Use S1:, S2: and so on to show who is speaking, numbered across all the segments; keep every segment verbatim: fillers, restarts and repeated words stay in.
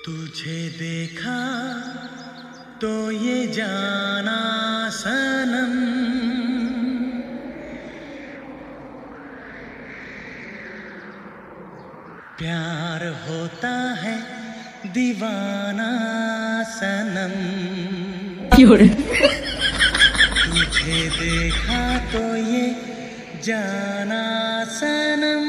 S1: तुझे देखा तो ये जाना सनम, प्यार होता है दीवाना सनम। तुझे देखा तो ये जाना सनम,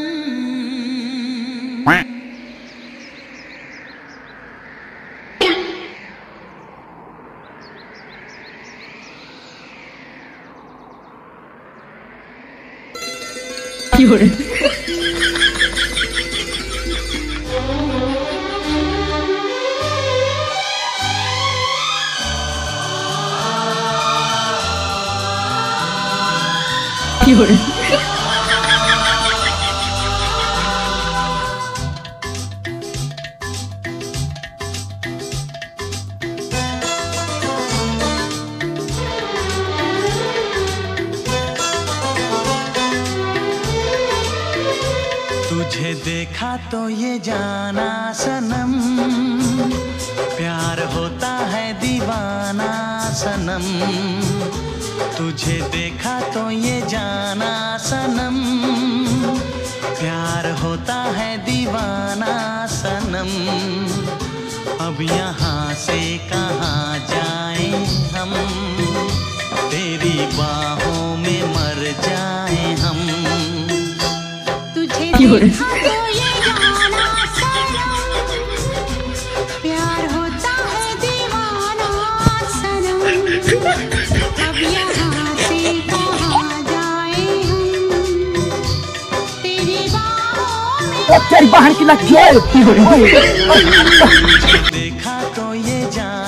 S1: तुझे देखा तो ये जाना सनम, प्यार होता है दीवाना सनम। तुझे देखा तो ये जाना सनम, प्यार होता है दीवाना सनम। अब यहाँ से कहाँ जाएं हम, तेरी बाहों में मर जाएं हम।
S2: तुझे देखा तो ये जाना सनम, प्यार होता है दीवाना सनम। अब यहाँ से कहाँ जाएं हम, तेरी बाहों में।
S3: तेरी बहन की लग
S1: देखा तो ये जाना